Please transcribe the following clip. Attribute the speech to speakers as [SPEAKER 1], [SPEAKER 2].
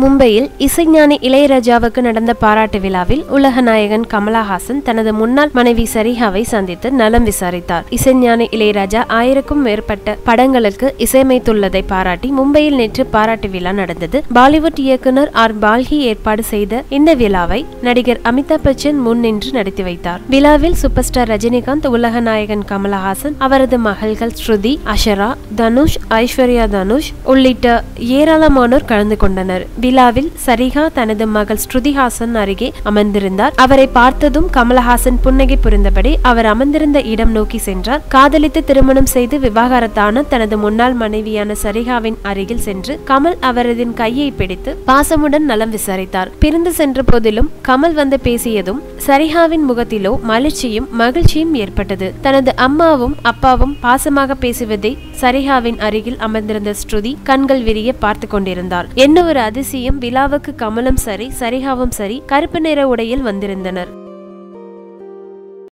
[SPEAKER 1] மும்பையில் இசைஞானி இளையராஜாவுக்கு நடந்த பாராட்டு விழாவில் உலக நாயகன் கமலஹாசன் தனது முன்னாள் மனைவி சரிகாவை சந்தித்து நலம் விசாரித்தார். இசைஞானி இளையராஜா 1000க்கும் மேற்பட்ட படங்களுக்கு இசையமைத்துள்ளதை பாராட்டி மும்பையில் நேற்று பாராட்டு விழா நடந்தது. பாலிவுட் இயக்குனர் ஆர் பால்கி ஏற்பாடு செய்த இந்த விழாவை நடிகர் அமிதாப் பச்சன் முன்னின்று நடத்தி வைத்தார். விழாவில் சூப்பர் ஸ்டார் ரஜினிகாந்த், உலக நாயகன் கமலஹாசன், அவரது மகள்கள் ஸ்ருதி, அஷரா, தனுஷ், ஐஸ்வர்யா தனுஷ் உள்ளிட்ட ஏராளமானோர் கலந்து கொண்டனர். விழாவில் சரிகா தனது மகள் ஸ்ருதிஹாசன் அருகே அமர்ந்திருந்தார். அவரை பார்த்ததும் கமலஹாசன் புன்னகை புரிந்தபடி அவர் அமர்ந்திருந்த இடம் நோக்கி சென்றார். காதலித்து திருமணம் செய்து விவாகரத்தான தனது முன்னாள் மனைவியான சரிகாவின் அருகில் சென்று கமல் அவரது கையை பிடித்து பாசமுடன் நலம் விசாரித்தார். பிரிந்து சென்ற போதிலும் கமல் வந்து பேசியதும் சரிகாவின் முகத்திலோ மகிழ்ச்சியும் மகிழ்ச்சியும் ஏற்பட்டது. தனது அம்மாவும் அப்பாவும் பாசமாக பேசுவதை சரிகாவின் அருகில் அமர்ந்திருந்த ஸ்ருதி கண்கள் விரிய பார்த்து கொண்டிருந்தார். என்ன ஒரு அதிசயம்! விழாவுக்கு கமலும் சரி, சரிகாவும் சரி கருப்பு நிற உடையில் வந்திருந்தனர்.